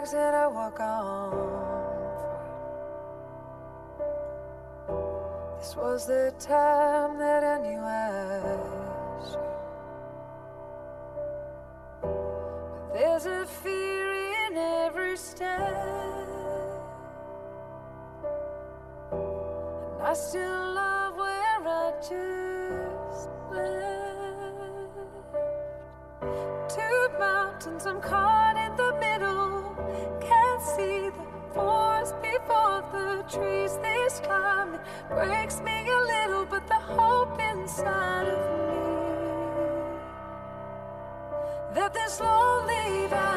legs that I walk on foot. This was the time that I knew I should. But there's a fear in every step, and I still love where I just left. Two mountains, I'm caught in the middle. Can't see the forest before the trees. This climate breaks me a little, but the hope inside of me that this lonely valley